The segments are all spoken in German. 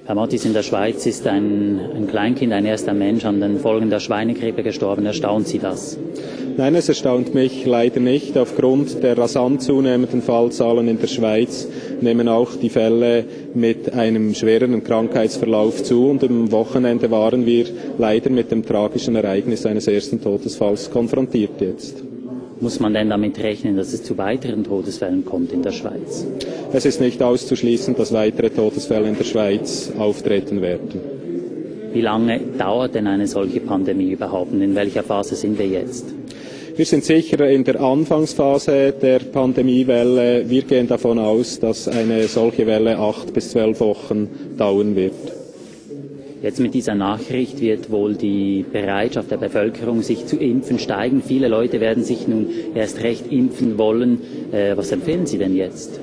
Herr Mottis, in der Schweiz ist ein Kleinkind, ein erster Mensch an den Folgen der Schweinegrippe gestorben. Erstaunt Sie das? Nein, es erstaunt mich leider nicht. Aufgrund der rasant zunehmenden Fallzahlen in der Schweiz nehmen auch die Fälle mit einem schwereren Krankheitsverlauf zu. Und am Wochenende waren wir leider mit dem tragischen Ereignis eines ersten Todesfalls konfrontiert jetzt. Muss man denn damit rechnen, dass es zu weiteren Todesfällen kommt in der Schweiz? Es ist nicht auszuschließen, dass weitere Todesfälle in der Schweiz auftreten werden. Wie lange dauert denn eine solche Pandemie überhaupt und in welcher Phase sind wir jetzt? Wir sind sicher in der Anfangsphase der Pandemiewelle. Wir gehen davon aus, dass eine solche Welle 8 bis 12 Wochen dauern wird. Jetzt mit dieser Nachricht wird wohl die Bereitschaft der Bevölkerung, sich zu impfen, steigen. Viele Leute werden sich nun erst recht impfen wollen. Was empfehlen Sie denn jetzt?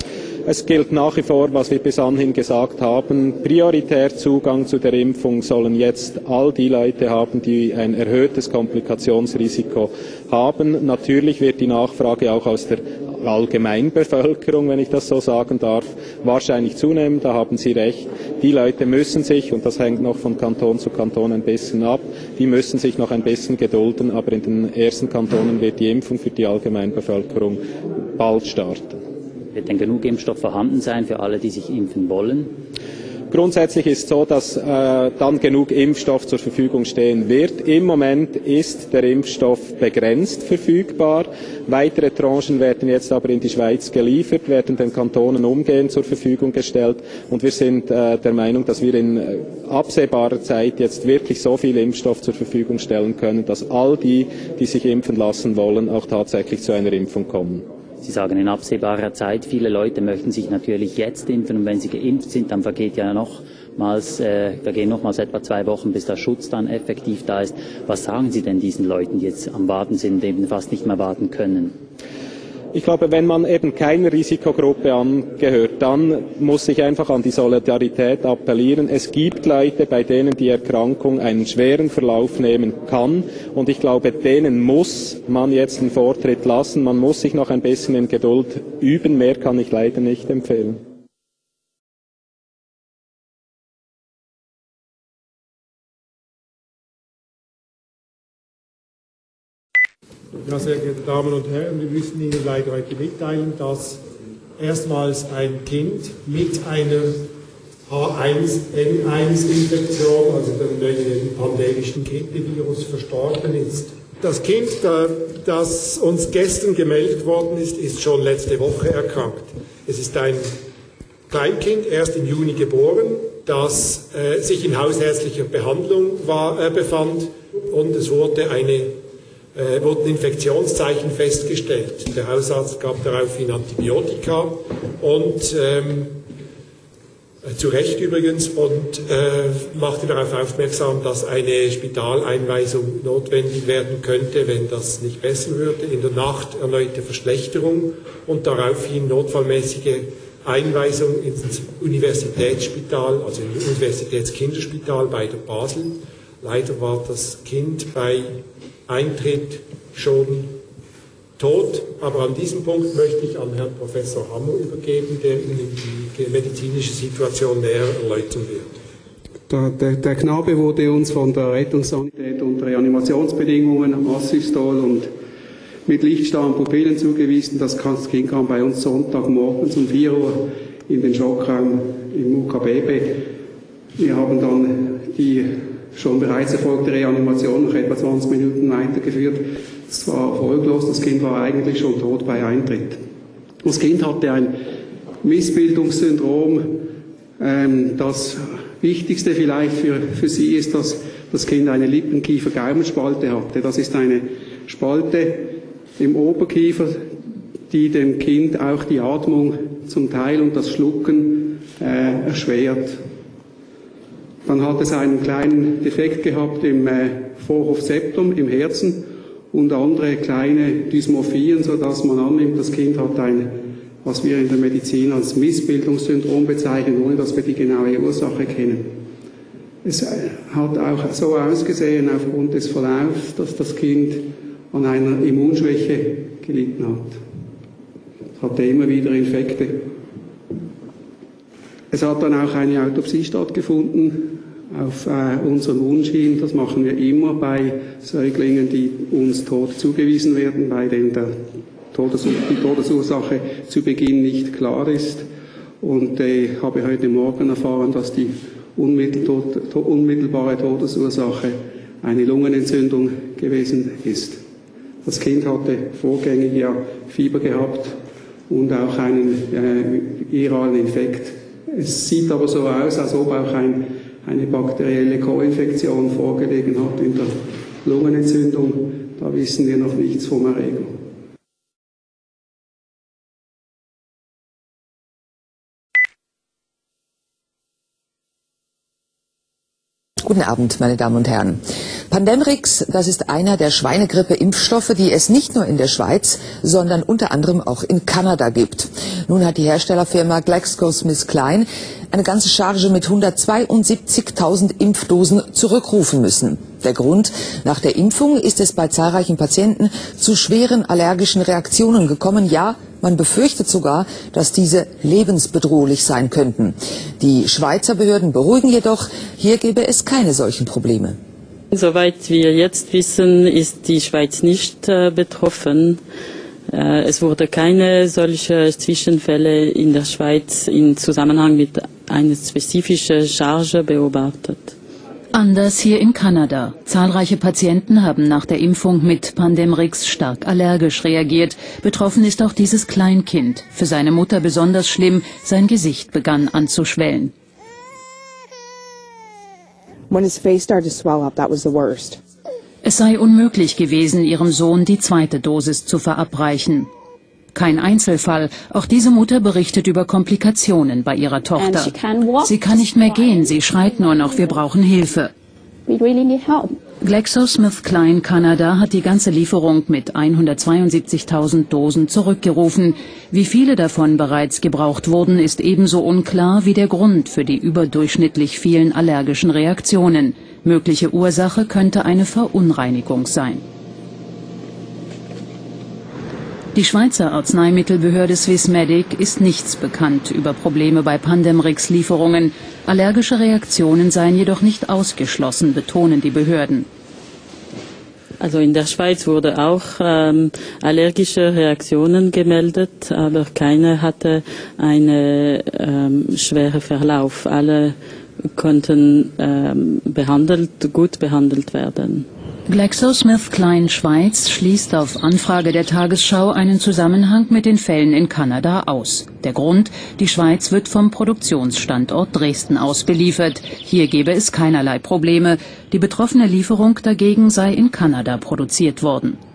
Es gilt nach wie vor, was wir bis anhin gesagt haben. Prioritär Zugang zu der Impfung sollen jetzt all die Leute haben, die ein erhöhtes Komplikationsrisiko haben. Natürlich wird die Nachfrage auch aus der Allgemeinbevölkerung, wenn ich das so sagen darf, wahrscheinlich zunehmen. Da haben Sie recht. Die Leute müssen sich, und das hängt noch von Kanton zu Kanton ein bisschen ab, die müssen sich noch ein bisschen gedulden. Aber in den ersten Kantonen wird die Impfung für die Allgemeinbevölkerung bald starten. Wird denn genug Impfstoff vorhanden sein für alle, die sich impfen wollen? Grundsätzlich ist es so, dass dann genug Impfstoff zur Verfügung stehen wird. Im Moment ist der Impfstoff begrenzt verfügbar. Weitere Tranchen werden jetzt aber in die Schweiz geliefert, werden den Kantonen umgehend zur Verfügung gestellt. Und wir sind der Meinung, dass wir in absehbarer Zeit jetzt wirklich so viel Impfstoff zur Verfügung stellen können, dass all die, die sich impfen lassen wollen, auch tatsächlich zu einer Impfung kommen. Sie sagen in absehbarer Zeit, viele Leute möchten sich natürlich jetzt impfen und wenn sie geimpft sind, dann vergehen nochmals etwa 2 Wochen, bis der Schutz dann effektiv da ist. Was sagen Sie denn diesen Leuten, die jetzt am Warten sind, eben fast nicht mehr warten können? Ich glaube, wenn man eben keiner Risikogruppe angehört, dann muss ich einfach an die Solidarität appellieren. Es gibt Leute, bei denen die Erkrankung einen schweren Verlauf nehmen kann. Und ich glaube, denen muss man jetzt den Vortritt lassen. Man muss sich noch ein bisschen in Geduld üben. Mehr kann ich leider nicht empfehlen. Ja, sehr geehrte Damen und Herren, wir müssen Ihnen leider heute mitteilen, dass erstmals ein Kind mit einer H1N1-Infektion, also dem neuen pandemischen Grippevirus, verstorben ist. Das Kind, das uns gestern gemeldet worden ist, ist schon letzte Woche erkrankt. Es ist ein Kleinkind, erst im Juni geboren, das sich in hausärztlicher Behandlung befand und es wurden Infektionszeichen festgestellt. Der Hausarzt gab daraufhin Antibiotika und zu Recht übrigens und machte darauf aufmerksam, dass eine Spitaleinweisung notwendig werden könnte, wenn das nicht besser würde. In der Nacht erneute Verschlechterung und daraufhin notfallmäßige Einweisung ins Universitätsspital, also im Universitätskinderspital bei der Basel. Leider war das Kind bei Eintritt schon tot, aber an diesem Punkt möchte ich an Herrn Professor Hammer übergeben, der Ihnen die medizinische Situation näher erläutern wird. Der Knabe wurde uns von der Rettungssanität unter Reanimationsbedingungen am Assystol und mit lichtstarren Pupillen zugewiesen. Das Kind kam bei uns Sonntagmorgens um 4 Uhr in den Schockraum im UKBB. Wir haben dann die schon bereits erfolgte Reanimation noch etwa 20 Minuten weitergeführt. Es war erfolglos, das Kind war eigentlich schon tot bei Eintritt. Das Kind hatte ein Missbildungssyndrom. Das Wichtigste vielleicht für Sie ist, dass das Kind eine Lippenkiefer-Gaumenspalte hatte. Das ist eine Spalte im Oberkiefer, die dem Kind auch die Atmung zum Teil und das Schlucken erschwert. Dann hat es einen kleinen Defekt gehabt im Vorhofseptum, im Herzen und andere kleine Dysmorphien, sodass man annimmt, das Kind hat ein, was wir in der Medizin als Missbildungssyndrom bezeichnen, ohne dass wir die genaue Ursache kennen. Es hat auch so ausgesehen aufgrund des Verlaufs, dass das Kind an einer Immunschwäche gelitten hat. Es hatte immer wieder Infekte. Es hat dann auch eine Autopsie stattgefunden auf unseren Wunsch hin. Das machen wir immer bei Säuglingen, die uns tot zugewiesen werden, bei denen die Todesursache zu Beginn nicht klar ist. Und ich habe heute Morgen erfahren, dass die unmittelbare Todesursache eine Lungenentzündung gewesen ist. Das Kind hatte vorgängig ja Fieber gehabt und auch einen viralen Infekt. Es sieht aber so aus, als ob auch eine bakterielle Koinfektion vorgelegen hat in der Lungenentzündung. Da wissen wir noch nichts vom Erreger. Guten Abend, meine Damen und Herren. Pandemrix, das ist einer der Schweinegrippe-Impfstoffe, die es nicht nur in der Schweiz, sondern unter anderem auch in Kanada gibt. Nun hat die Herstellerfirma GlaxoSmithKline eine ganze Charge mit 172.000 Impfdosen zurückrufen müssen. Der Grund: Nach der Impfung ist es bei zahlreichen Patienten zu schweren allergischen Reaktionen gekommen. Ja, man befürchtet sogar, dass diese lebensbedrohlich sein könnten. Die Schweizer Behörden beruhigen jedoch, hier gebe es keine solchen Probleme. Soweit wir jetzt wissen, ist die Schweiz nicht betroffen. Es wurde keine solche Zwischenfälle in der Schweiz in Zusammenhang mit einer spezifischen Charge beobachtet. Anders hier in Kanada. Zahlreiche Patienten haben nach der Impfung mit Pandemrix stark allergisch reagiert. Betroffen ist auch dieses Kleinkind. Für seine Mutter besonders schlimm, sein Gesicht begann anzuschwellen. When his face started to swell up, that was the worst. Es sei unmöglich gewesen, ihrem Sohn die zweite Dosis zu verabreichen. Kein Einzelfall. Auch diese Mutter berichtet über Komplikationen bei ihrer Tochter. Sie kann nicht mehr gehen, sie schreit nur noch, wir brauchen Hilfe. GlaxoSmithKline Kanada hat die ganze Lieferung mit 172.000 Dosen zurückgerufen. Wie viele davon bereits gebraucht wurden, ist ebenso unklar wie der Grund für die überdurchschnittlich vielen allergischen Reaktionen. Mögliche Ursache könnte eine Verunreinigung sein. Die Schweizer Arzneimittelbehörde Swissmedic ist nichts bekannt über Probleme bei Pandemrix-Lieferungen. Allergische Reaktionen seien jedoch nicht ausgeschlossen, betonen die Behörden. Also in der Schweiz wurde auch allergische Reaktionen gemeldet, aber keine hatte einen schweren Verlauf. Alle konnten gut behandelt werden. GlaxoSmithKline Schweiz schließt auf Anfrage der Tagesschau einen Zusammenhang mit den Fällen in Kanada aus. Der Grund: Die Schweiz wird vom Produktionsstandort Dresden aus beliefert. Hier gebe es keinerlei Probleme. Die betroffene Lieferung dagegen sei in Kanada produziert worden.